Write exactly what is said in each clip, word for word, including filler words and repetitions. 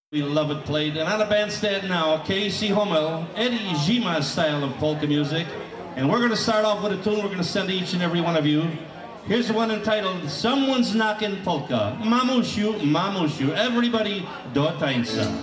We love it played. And on the bandstand now, Casey Homel, Eddie Zima style of polka music. And we're going to start off with a tune we're going to send to each and every one of you. Here's the one entitled Someone's Knocking Polka. Mamusiu, Mamusiu. Everybody do tańca.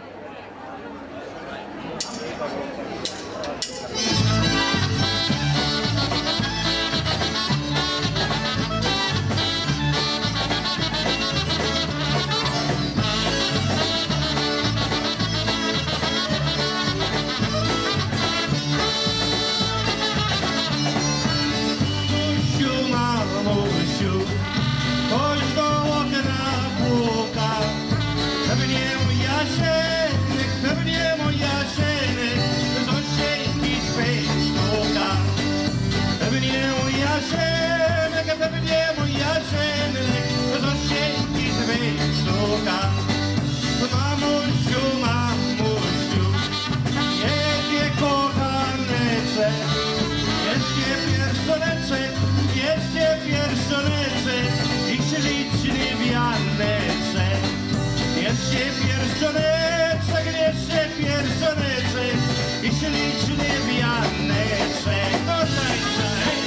Jeszcze pierścioneczek, jeszcze pierścioneczek i śliczny wianeczek. No tańca, hej!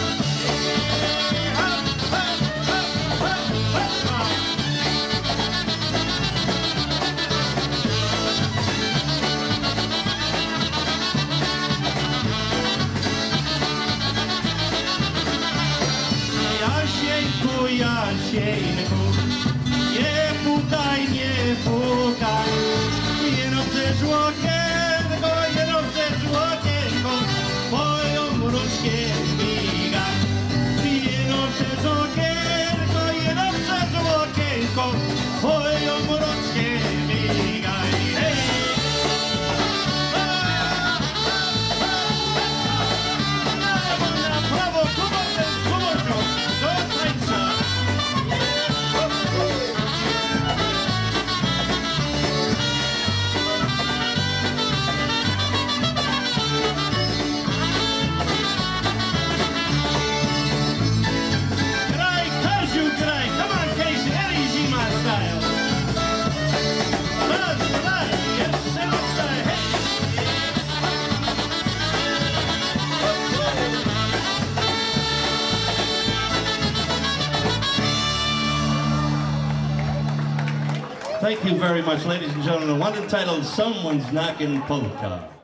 Hop, hop, hop, hop, hop. Jasieńku, Jasieńku, nie pukaj, nie pukaj, jeno przez łokienko, jeno przez łokienko, twoją mruczkę miga. Jeno przez okienko, jeno przez łokienko, twoją mruczkę miga. Hej! Na lewo, na prawo, kubocem, z kubocią, do tańca. Thank you very much, ladies and gentlemen. One entitled Someone's Knocking Polka.